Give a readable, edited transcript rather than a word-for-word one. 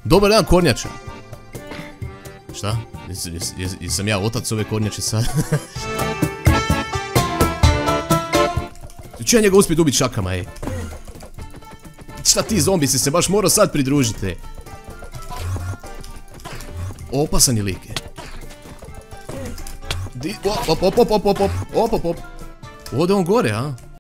Dobar dan, kornjača. Šta? Jesam ja otac ove kornjače sad? Ču ja njega uspjet ubit šakama, ej? Šta ti zombi si se baš morao sad pridružiti? Opasan je lik. Op. Ode on gore, a?